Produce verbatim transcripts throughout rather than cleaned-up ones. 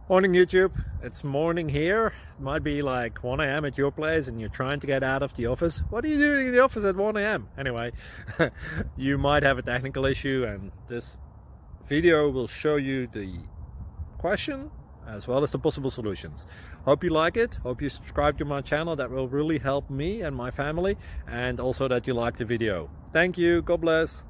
Morning YouTube, it's morning here. It might be like one A M at your place and you're trying to get out of the office. What are you doing in the office at one A M? Anyway, you might have a technical issue and this video will show you the question as well as the possible solutions. Hope you like it, hope you subscribe to my channel. That will really help me and my family, and also that you like the video. Thank you, God bless.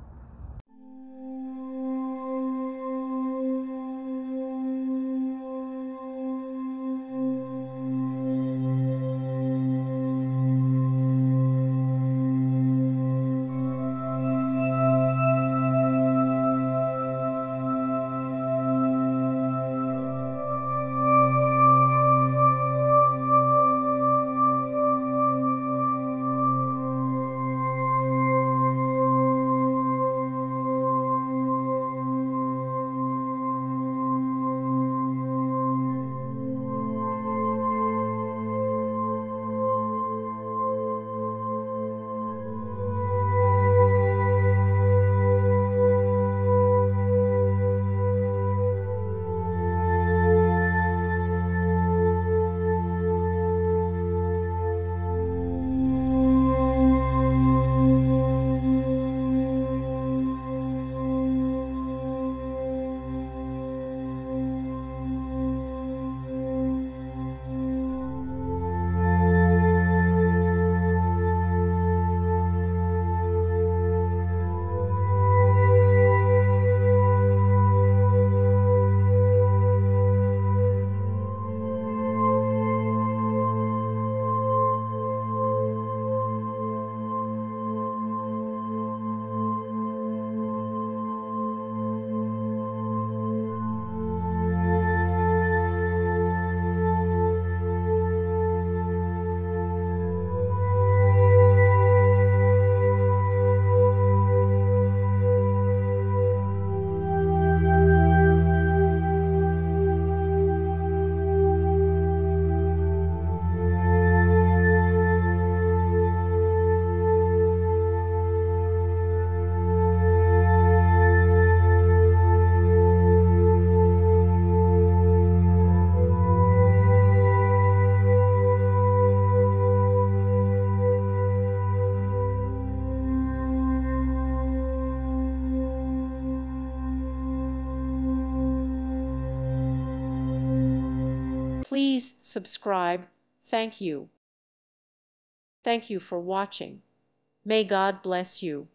Please subscribe. Thank you. Thank you for watching. May God bless you.